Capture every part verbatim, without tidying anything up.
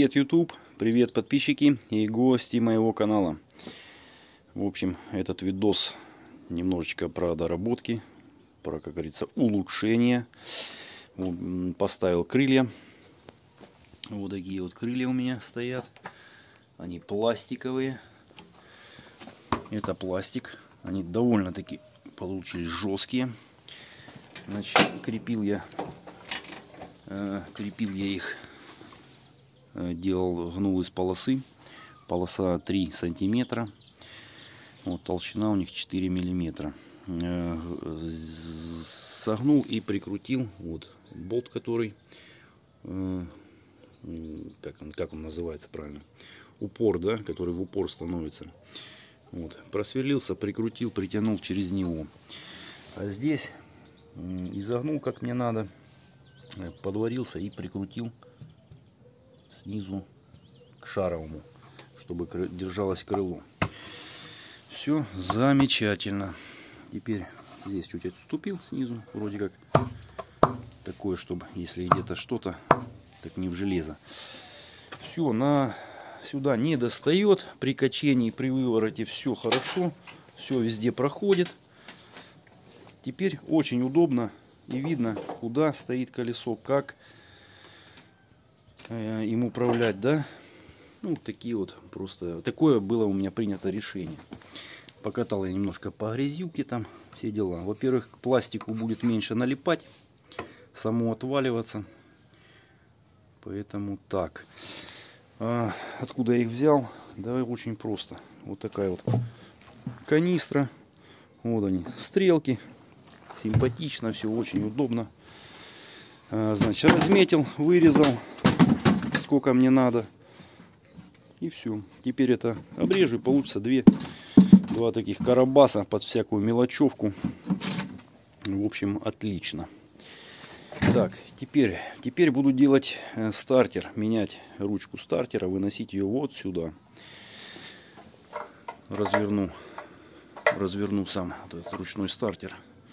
Привет, YouTube! Привет, подписчики и гости моего канала. В общем, этот видос немножечко про доработки, про, как говорится, улучшение. Поставил крылья. Вот такие вот крылья у меня стоят. Они пластиковые. Это пластик. Они довольно-таки получились жесткие. Значит, крепил я, э, крепил я их. Делал, гнул из полосы. Полоса три сантиметра. Вот, толщина у них четыре миллиметра. Согнул и прикрутил. Вот болт, который, как он, как он называется правильно, упор, да, который в упор становится. Вот, просверлился, прикрутил, притянул через него. А здесь изогнул как мне надо, подварился и прикрутил снизу к шаровому, чтобы держалось крыло. Все замечательно. Теперь здесь чуть отступил снизу, вроде как такое, чтобы если где-то что-то, так не в железо. Все, на сюда не достает. При качении, при вывороте все хорошо, все везде проходит. Теперь очень удобно и видно, куда стоит колесо, как им управлять, да. Ну, такие вот просто. Такое было у меня принято решение. Покатал я немножко по грязюке, там все дела. Во-первых, к пластику будет меньше налипать, само отваливаться. Поэтому так. А откуда я их взял? Да, очень просто. Вот такая вот канистра. Вот они, стрелки. Симпатично, все очень удобно. А, значит, разметил, вырезал, сколько мне надо. И все. Теперь это обрежу, и получится две, два таких карабаса под всякую мелочевку. В общем, отлично. Так, теперь, теперь буду делать стартер. Менять ручку стартера, выносить ее вот сюда. Разверну, разверну сам этот ручной стартер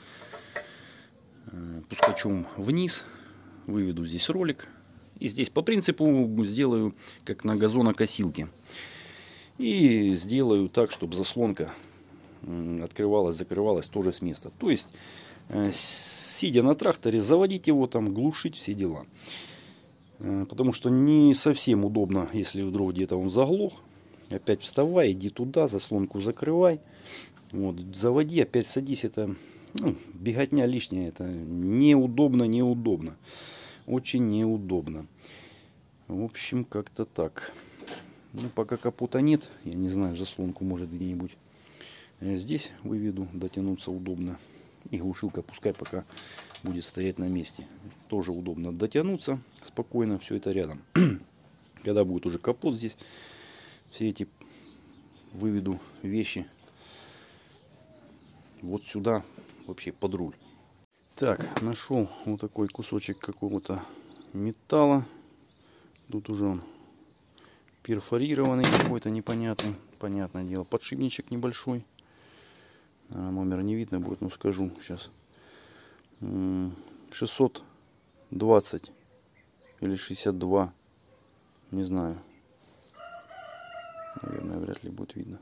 пускачом вниз. Выведу здесь ролик. И здесь по принципу сделаю как на газонокосилке. И сделаю так, чтобы заслонка открывалась, закрывалась тоже с места. То есть, сидя на тракторе, заводить его, там, глушить, все дела. Потому что не совсем удобно, если вдруг где-то он заглох. Опять вставай, иди туда, заслонку закрывай. Вот, заводи, опять садись. Это, ну, беготня лишняя. Это неудобно, неудобно. Очень неудобно. В общем, как-то так. Ну, пока капота нет, я не знаю, заслонку может где-нибудь здесь выведу, дотянуться удобно. И глушилка пускай пока будет стоять на месте. Тоже удобно дотянуться спокойно, все это рядом. Когда будет уже капот здесь, все эти выведу вещи вот сюда, вообще под руль. Так, нашел вот такой кусочек какого-то металла. Тут уже он перфорированный какой-то непонятный. Понятное дело, подшипничек небольшой. Номер не видно будет, но скажу сейчас. шестьсот двадцать или шестьдесят два. Не знаю. Наверное, вряд ли будет видно.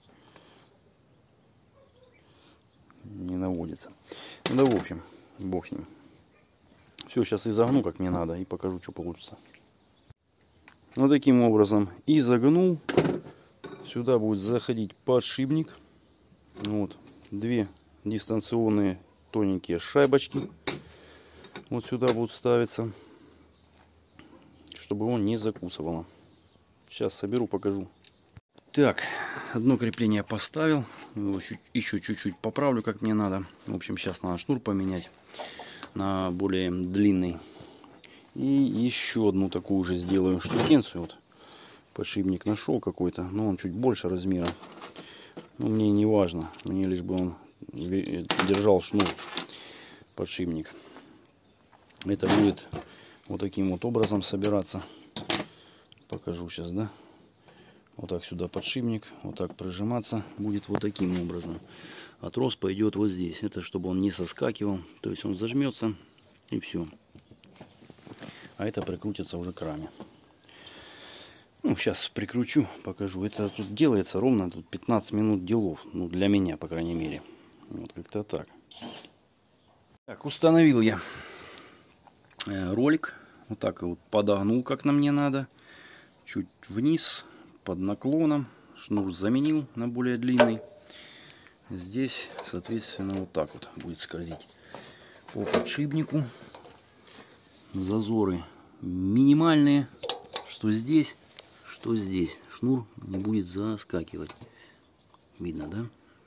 Не наводится. Ну да, в общем, бог с ним. Все, сейчас изогну как мне надо и покажу, что получится. Вот таким образом изогнул. Сюда будет заходить подшипник. Вот две дистанционные тоненькие шайбочки. Вот сюда будут ставиться, чтобы он не закусывало. Сейчас соберу, покажу. Так, одно крепление поставил. Его еще чуть-чуть поправлю, как мне надо. В общем, сейчас надо шнур поменять на более длинный. И еще одну такую уже сделаю штукенцию. Вот подшипник нашел какой-то, но он чуть больше размера. Но мне не важно. Мне лишь бы он держал шнур, подшипник. Это будет вот таким вот образом собираться. Покажу сейчас, да? Вот так сюда подшипник, вот так прижиматься будет вот таким образом. А трос пойдет вот здесь. Это чтобы он не соскакивал. То есть он зажмется и все. А это прикрутится уже к раме. Ну, сейчас прикручу, покажу. Это тут делается ровно тут пятнадцать минут делов. Ну, для меня, по крайней мере. Вот как-то так. Так, установил я ролик. Вот так вот подогнул, как на мне надо. Чуть вниз, под наклоном. Шнур заменил на более длинный. Здесь, соответственно, вот так вот будет скользить по подшипнику. Зазоры минимальные. Что здесь, что здесь. Шнур не будет заскакивать. Видно, да?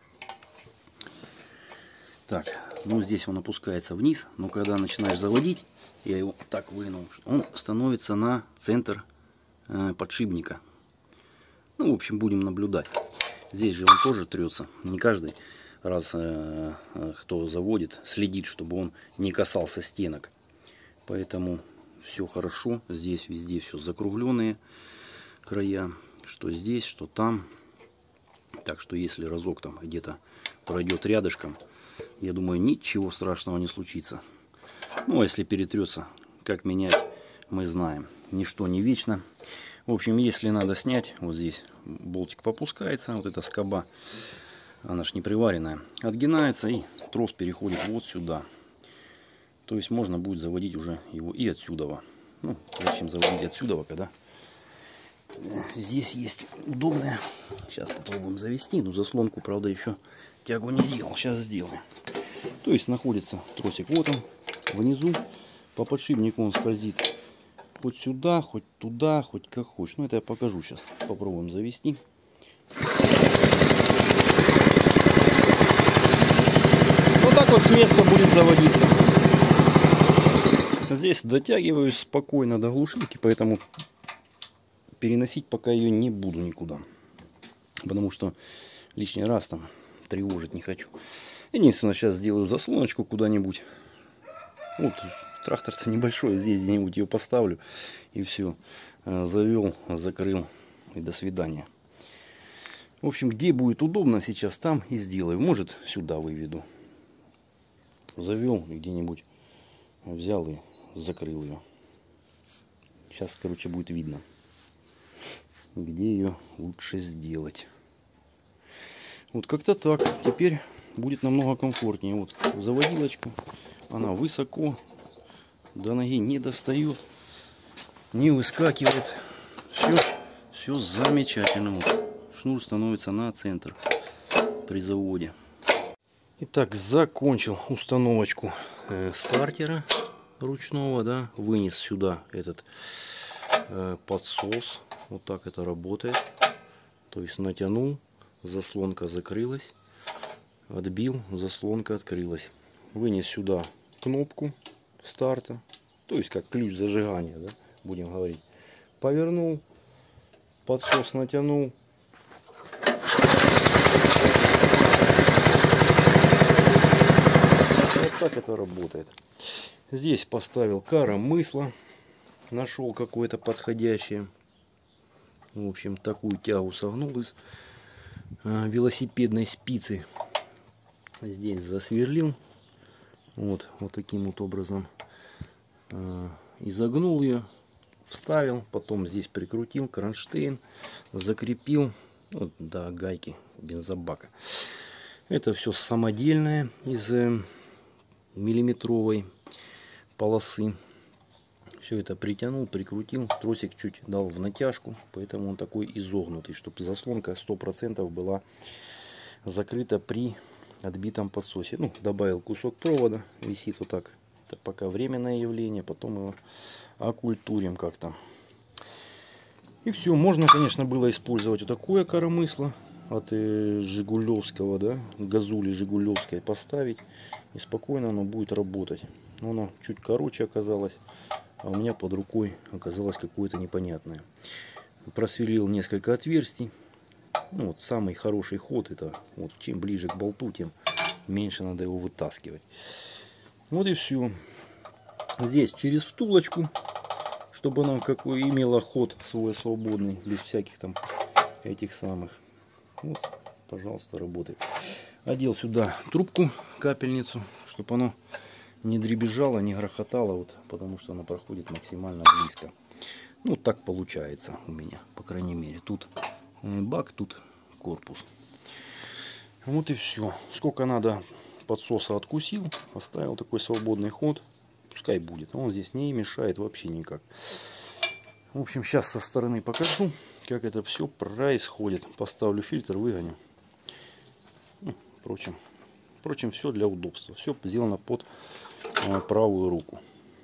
Так, ну здесь он опускается вниз. Но когда начинаешь заводить, я его так вынул, он становится на центр э, подшипника. Ну, в общем, будем наблюдать. Здесь же он тоже трется. Не каждый раз, э, кто заводит, следит, чтобы он не касался стенок. Поэтому все хорошо. Здесь везде все закругленные края. Что здесь, что там. Так что если разок там где-то пройдет рядышком, я думаю, ничего страшного не случится. Ну, а если перетрется, как менять, мы знаем. Ничто не вечно. В общем, если надо снять, вот здесь болтик попускается, вот эта скоба, она ж не приваренная, отгинается и трос переходит вот сюда. То есть можно будет заводить уже его и отсюда. Ну, зачем заводить отсюда, когда здесь есть удобная. Сейчас попробуем завести, но заслонку, правда, еще тягу не делал. Сейчас сделаем. То есть находится тросик вот он, внизу, по подшипнику он скользит. Хоть сюда, хоть туда, хоть как хочешь. Ну, это я покажу сейчас. Попробуем завести. Вот так вот с места будет заводиться. Здесь дотягиваюсь спокойно до глушилки, поэтому переносить пока ее не буду никуда. Потому что лишний раз там тревожить не хочу. Единственное, сейчас сделаю заслоночку куда-нибудь. Вот. Трактор-то небольшой, здесь где-нибудь ее поставлю и все. Завел, закрыл и до свидания. В общем, где будет удобно сейчас, там и сделаю. Может, сюда выведу. Завел и где-нибудь взял и закрыл ее. Сейчас, короче, будет видно, где ее лучше сделать. Вот как-то так. Теперь будет намного комфортнее. Вот заводилочка, она высоко. До ноги не достает, не выскакивает. Все, все замечательно. Вот. Шнур становится на центр при заводе. Итак, закончил установочку э, стартера ручного, да, вынес сюда этот э, подсос. Вот так это работает. То есть натянул, заслонка закрылась, отбил, заслонка открылась. Вынес сюда кнопку старта, то есть как ключ зажигания, да, будем говорить. Повернул, подсос натянул. Вот так это работает. Здесь поставил коромысло, нашел какое-то подходящее. В общем, такую тягу согнул из э, велосипедной спицы. Здесь засверлил. Вот, вот таким вот образом э, изогнул ее, вставил, потом здесь прикрутил кронштейн, закрепил вот, до гайки бензобака. Это все самодельное из э, миллиметровой полосы. Все это притянул, прикрутил, тросик чуть дал в натяжку, поэтому он такой изогнутый, чтобы заслонка сто процентов была закрыта при отбитом подсосе. Ну, добавил кусок провода, висит вот так. Это пока временное явление, потом его окультурим как-то. И все. Можно, конечно, было использовать вот такое коромысло от э, Жигулевского, да, газули Жигулевской поставить, и спокойно оно будет работать. Но оно чуть короче оказалось, а у меня под рукой оказалось какое-то непонятное. Просверлил несколько отверстий. Ну, вот самый хороший ход это вот чем ближе к болту, тем меньше надо его вытаскивать. Вот и все. Здесь через втулочку, чтобы она какой имела ход свой свободный, без всяких там этих самых. Вот, пожалуйста, работает. Одел сюда трубку, капельницу, чтобы оно не дребезжало, не грохотало, вот, потому что она проходит максимально близко. Ну, так получается у меня, по крайней мере. Тут бак, тут корпус. Вот и все. Сколько надо подсоса откусил, оставил такой свободный ход. Пускай будет. Он здесь не мешает вообще никак. В общем, сейчас со стороны покажу, как это все происходит. Поставлю фильтр, выгоню. Ну, впрочем, впрочем, все для удобства. Все сделано под э, правую руку.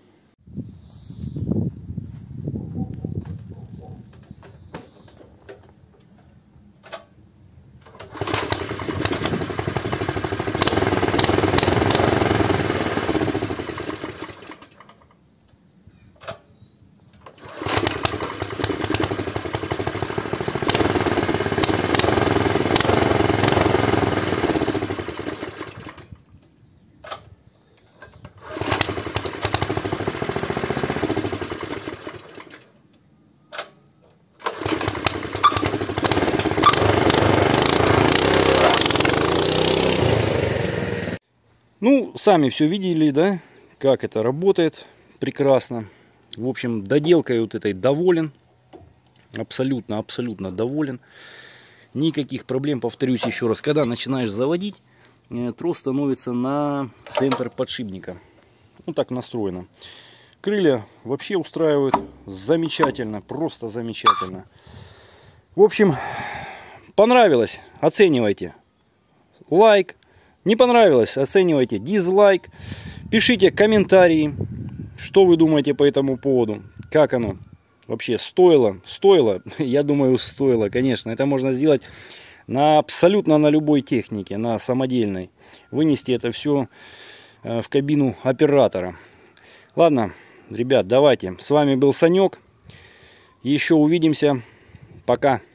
Ну, сами все видели, да, как это работает прекрасно. В общем, доделкой вот этой доволен. Абсолютно, абсолютно доволен. Никаких проблем, повторюсь еще раз. Когда начинаешь заводить, трос становится на центр подшипника. Ну, так настроено. Крылья вообще устраивают замечательно, просто замечательно. В общем, понравилось? Оценивайте. Лайк. Не понравилось? Оценивайте дизлайк. Пишите комментарии, что вы думаете по этому поводу. Как оно вообще стоило? Стоило? Я думаю, стоило, конечно. Это можно сделать на абсолютно на любой технике, на самодельной. Вынести это все в кабину оператора. Ладно, ребят, давайте. С вами был Санек. Еще увидимся. Пока.